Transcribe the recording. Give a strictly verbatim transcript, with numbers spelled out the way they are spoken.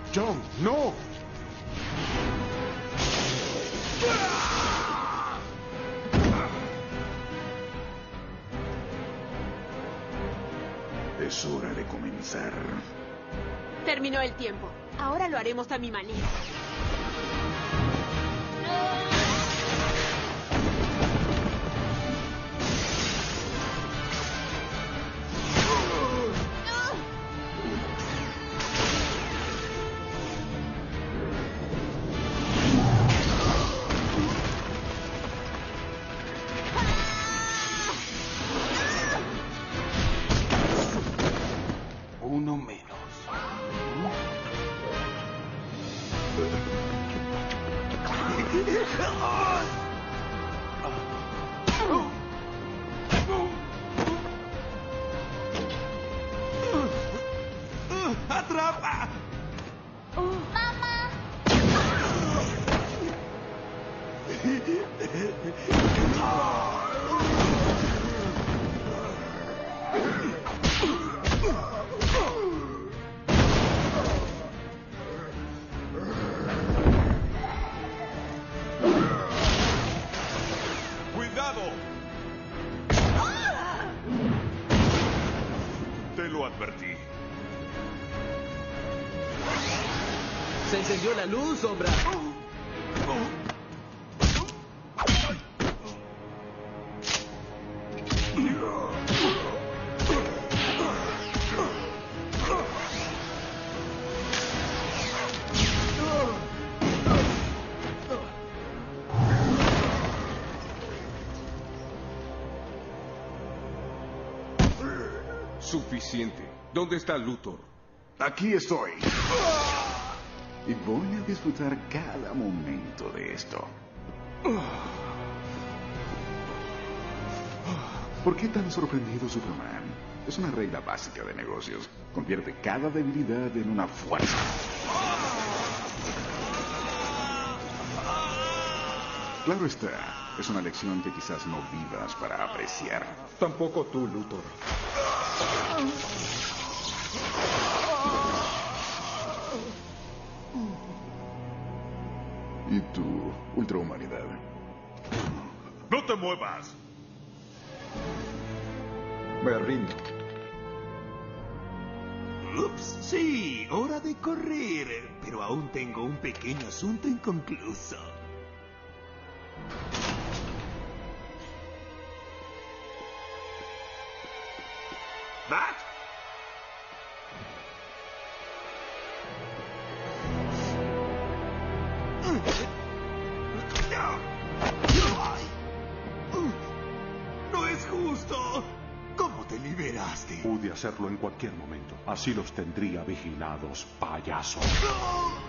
John, no. Es hora de comenzar. Terminó el tiempo. Ahora lo haremos a mi manera. Uno menos. ¡Atrapa! ¡Mamá! ¡Cuidado! Te lo advertí. Se encendió la luz, sombra. Suficiente. ¿Dónde está Luthor? Aquí estoy. Y voy a disfrutar cada momento de esto. ¿Por qué tan sorprendido, Superman? Es una regla básica de negocios. Convierte cada debilidad en una fuerza. Claro está, es una lección que quizás no vivas para apreciar. Tampoco tú, Luthor. ¿Y tu ultrahumanidad? ¡No te muevas! Me rindo. Ups, sí, hora de correr. Pero aún tengo un pequeño asunto inconcluso. ¿Bat? ¡No es justo! ¿Cómo te liberaste? Pude hacerlo en cualquier momento. Así los tendría vigilados, payaso. ¡No!